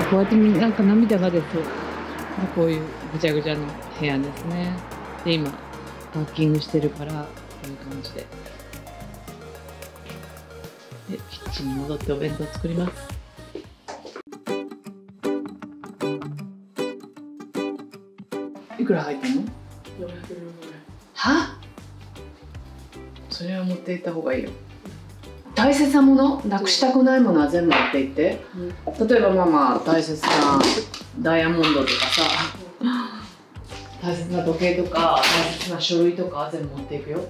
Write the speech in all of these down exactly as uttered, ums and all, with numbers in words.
こうやってなんか涙が出そう。こういうぐちゃぐちゃの部屋ですね。で今パッキングしてるからこういう感じで。でキッチンに戻ってお弁当作ります。いくら入ったの？よんひゃくえん。は？それは持っていった方がいいよ。大切なもの、なくしたくないものは全部持っていって、うん、例えばママ大切なダイヤモンドとかさ、大切な時計とか大切な書類とか全部持っていくよ。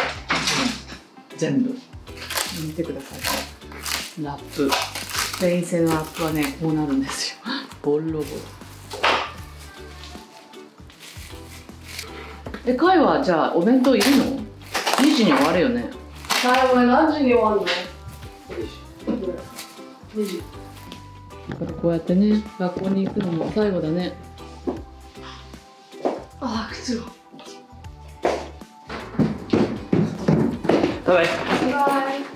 全部見てください。ラップ、スペイン製のラップはねこうなるんですよ。ボロボロ。え、カイはじゃあお弁当いるの？にじに終わるよね。 はい、お前何時に終わるの？にじ。 だからこうやってね、学校に行くのも最後だね。 ああ、靴を。 バイバイ。 バイ。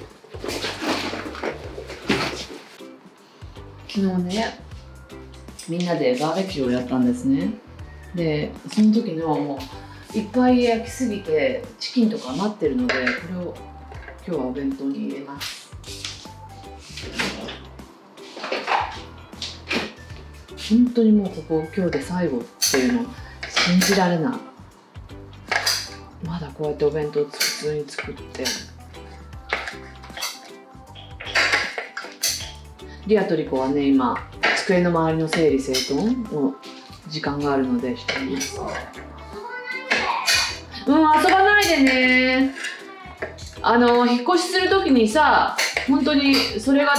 昨日ね、みんなでバーベキューをやったんですね。で、その時のもういっぱい焼きすぎてチキンとか余ってるので、これを今日はお弁当に入れます。本当にもうここ今日で最後っていうの信じられない。まだこうやってお弁当普通に作って。リアとリコはね今机の周りの整理整頓の時間があるのでしています。うん、遊ばないでね。あの引っ越しするときにさ、本当にそれが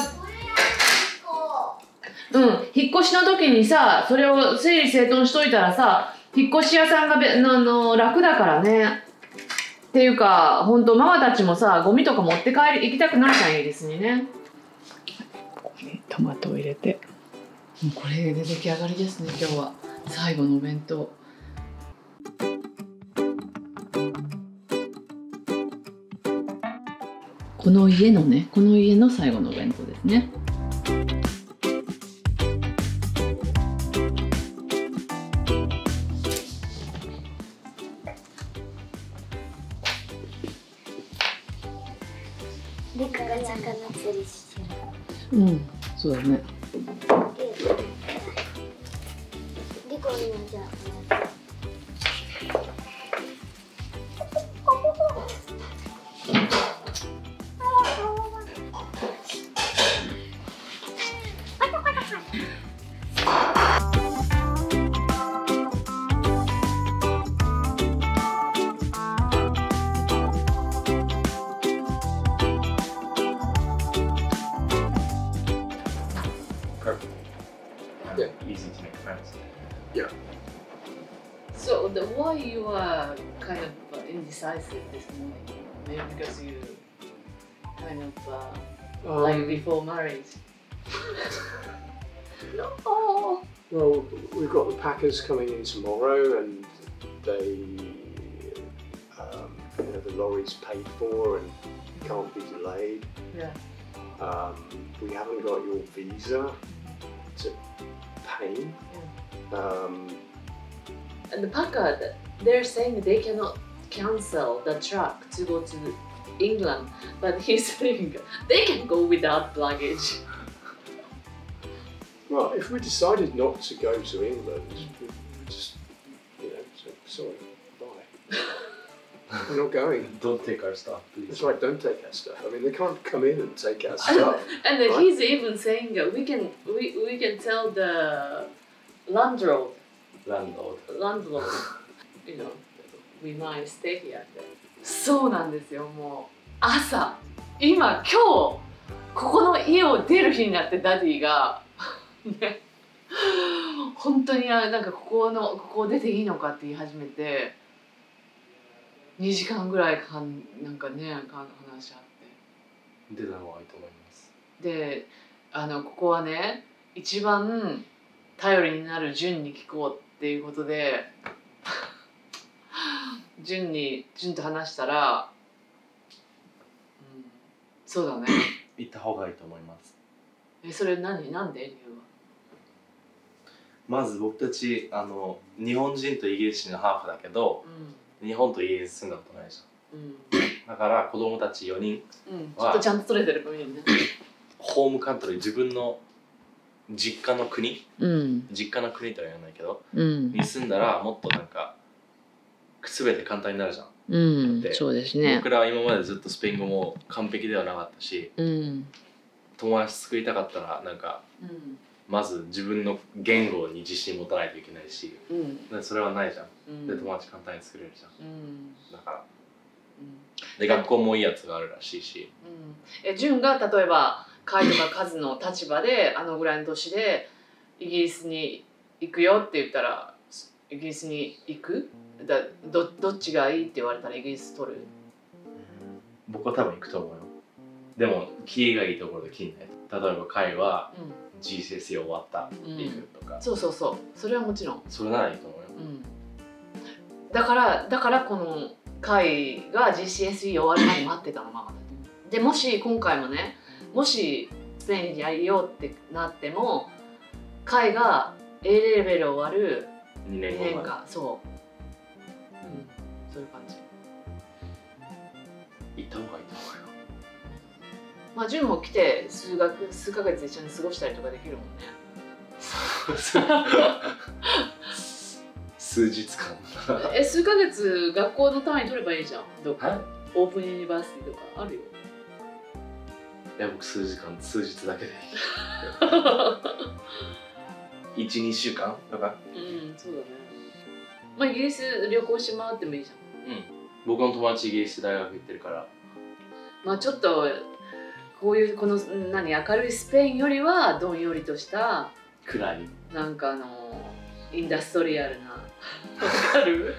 うん引っ越しの時にさ、それを整理整頓しといたらさ、引っ越し屋さんがべあの楽だからね。っていうか本当ママたちもさ、ゴミとか持って帰り行きたくないじゃん、イギリスにね。トマトを入れて、もうこれで出来上がりですね。今日は最後のお弁当。この家のね、この家の最後のお弁当ですね。 リカが魚釣りしてる。 うん、そうだね。 リコにはじゃあ。 Yeah, easy to make friends. Yeah. So the why you are kind of uh, indecisive this morning? Maybe because you kind of uh, Um, like before marriage. No. Well, we've got the Packers coming in tomorrow, and they, um, you know, the lorry's paid for and can't be delayed. Yeah. Um, we haven't got your visa to pay. Yeah. Um, And the Packard, they're saying they cannot cancel the truck to go to England, but he's saying they can go without luggage. well, if we decided not to go to England, we just, you know, so, sorry, bye. We're not going. Don't take our stuff, please. That's right, don't take our stuff. I mean, they can't come in and take our stuff. And then right? he's even saying that we can we, we can tell the landlord Landlord. landlord you know we might stay here って。そうなんですよ。もう朝今今日ここの家を出る日になってダディがね本当になんかここのここを出ていいのかって言い始めてにじかんぐらいかんなんかね話し合って。 出た方がいいと思います。 で、あのここはね一番頼りになるジュンに聞こうっていうことでジュンにジュンと話したら、うん、そうだね。 行った方がいいと思います。 え、それ何なんで理由は？ まず僕たちあの日本人とイギリス人のハーフだけど、 うん日本とイギリス住んだことないじゃん。 うんだから子供たちよにんうん、ちょっとちゃんと取れてる分いいね。 ホームカントリー、自分の実家の国、 うん実家の国とは言わないけどうんに住んだらもっとなんか全て簡単になるじゃん。 うんでそうですね。 僕らは今までずっとスペイン語も完璧ではなかったし、 うん友達作りたかったらなんかうんまず自分の言語に自信持たないといけないし、 うんでそれはないじゃん。 うんで友達簡単に作れるじゃん。 うんだからうんで学校もいいやつがあるらしいし、 うんえ純が例えばカイとかカズの立場であのぐらいの年でイギリスに行くよって言ったらイギリスに行くだ ど, どっちがいいって言われたらイギリス取る。 僕は多分行くと思うよ。でもキリがいいところで切んないと。例えばカイはうんジーシーエスイー 終わったって行くとか、 そうそうそうそれはもちろん、 それならいいと思うよ。 うん、だからだからこの会が ジーシーエスイー 終わるまで待ってたのママだでもし今回もねもしスペインにやりようってなっても会が A レベル終わるににねんごまでねんかんそう、うん、そういう感じ。 行った方がいいと思うよ。 まあ純も来て数学数ヶ月一緒に過ごしたりとかできるもんね。 数日間え数ヶ月学校の単位取ればいいじゃん。どっかはいオープンユニバーシティとかあるよ。 いや僕数時間数日だけでいいいち、にしゅうかんとか。 うんそうだね。まあイギリス旅行し回ってもいいじゃん。 うん僕の友達イギリス大学行ってるから。 まあちょっとこういうこの何明るいスペインよりはどんよりとした暗いなんかあのインダストリアルなわかる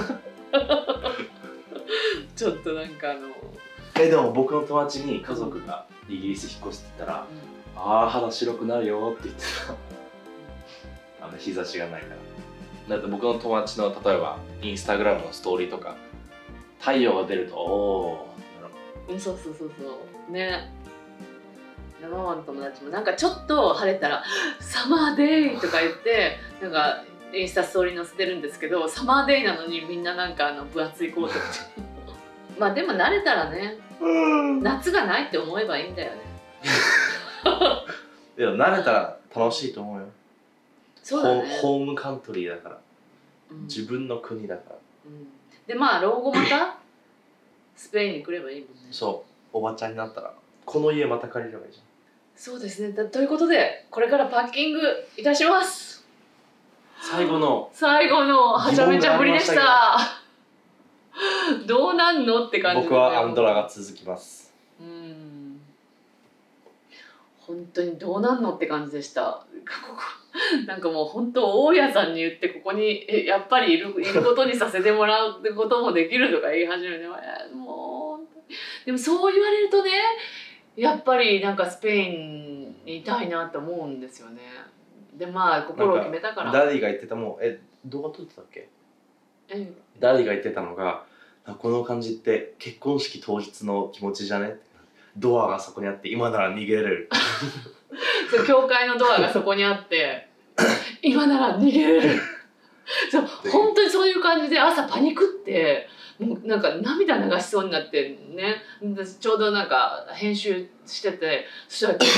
ちょっとなんかあのえでも僕の友達に家族がイギリス引っ越すって言ったら「ああ肌白くなるよ」って言ってた。あの日差しがないからだって僕の友達の例えばインスタグラムのストーリーとか太陽が出るとおおうんそうそうそうそうね。ママの友達もなんかちょっと晴れたら「サマーデイ!」とか言ってなんかインスタストーリー載せてるんですけどサマーデイなのにみんななんかあの分厚いコート着てまあでも慣れたらね夏がないって思えばいいんだよね。 いや慣れたら楽しいと思うよ。 そうだね。 ホホームカントリーだから、 うん自分の国だから。 うんでまあ老後またスペインに来ればいいもんね。 そうおばちゃんになったらこの家また借りればいいじゃん。 そうですね。だということでこれからパッキングいたします。 最後の最後のはちゃめちゃぶりでし疑問た。どうなんのって感じ。 僕はアンドラが続きます。 うん。本当にどうなんのって感じでした。ここなんかもう本当大家さんに言ってここにえやっぱりいるいることにさせてもらうってこともできるとか言い始めてもう本当にでもそう言われるとねやっぱりなんかスペインにいたいなと思うんですよね。でまあ心を決めたから。 ダディが言ってたもんえ動画撮ってたっけ？ えダディが言ってたのがこの感じって結婚式当日の気持ちじゃね？ドアがそこにあって今なら逃げれる。 そう教会のドアがそこにあって今なら逃げれる。そう本当にそういう感じで朝パニックってもうなんか涙流しそうになってね私ちょうどなんか編集しててそしたら来て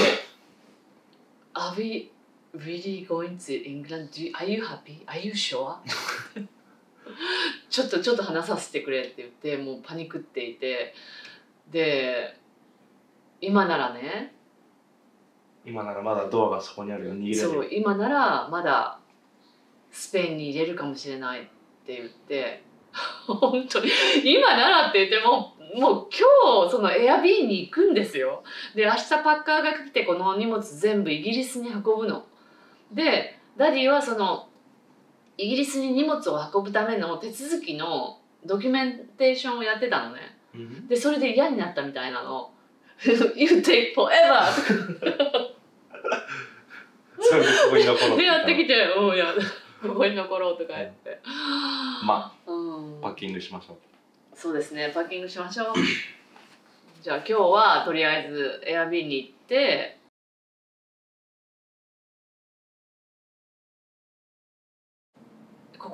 「Are we really going to England? Are you happy? Are you sure?」ちょっとちょっと話させてくれって言ってもうパニックっていてで今ならね今ならまだドアがそこにあるよ逃げれる。 そう今ならまだスペインに入れるかもしれないって言って本当に今ならって言ってももう今日そのエアビーに行くんですよ。で明日パッカーが来てこの荷物全部イギリスに運ぶの。でダディはそのイギリスに荷物を運ぶための手続きのドキュメンテーションをやってたのね。 うん、 でそれで嫌になったみたいなの。You take forever! それでここに残ろうでやってきて「うんいやここに残ろう」とか言ってまあ、 うん、 パッキングしましょう。 そうですねパッキングしましょう。じゃあ今日はとりあえずエアビーに行って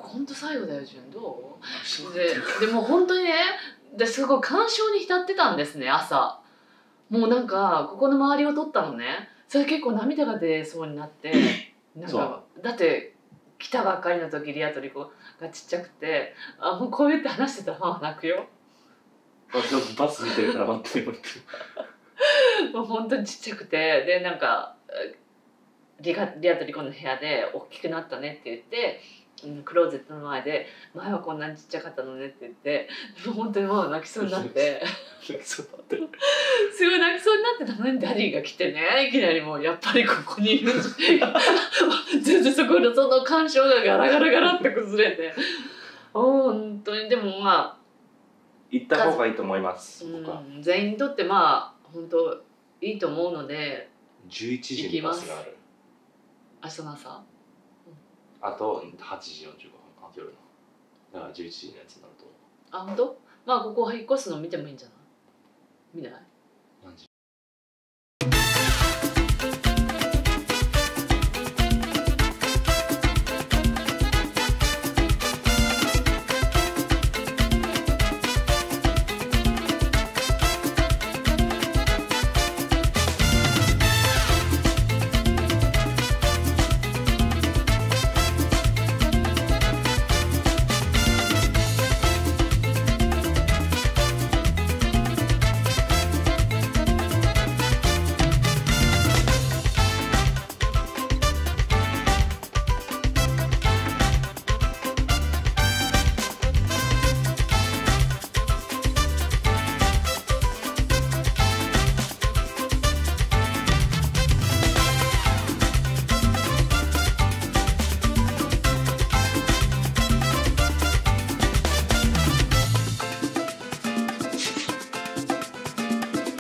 本当最後だよ純どうででも本当にねですごい感傷に浸ってたんですね朝。もうなんかここの周りを撮ったのね。それ結構涙が出そうになってなんかだって来たばっかりの時リアとリコがちっちゃくてあもうこう言って話してたらママ泣くよ。 あでもバス見てるから待ってる待ってるもう本当にちっちゃくてでなんかリカリアとリコの部屋で大きくなったねって言って、うん、クローゼットの前で前はこんなにちっちゃかったのねって言ってもう本当にもう泣きそうになって泣きそうになってるすごい泣きそうになってたのにダディが来てねいきなりもうやっぱりここにいる全然そこのその感傷がガラガラガラって崩れて本当にでもまあ行った方がいいと思います、 うん、 僕は。 全員にとってまあ本当いいと思うのでじゅういちじにバスがある。 明日の朝あとはちじよんじゅうごふん、あ夜の。だからじゅういちじのやつになると思う。 あ本当まあここ引っ越すの見てもいいんじゃない見ない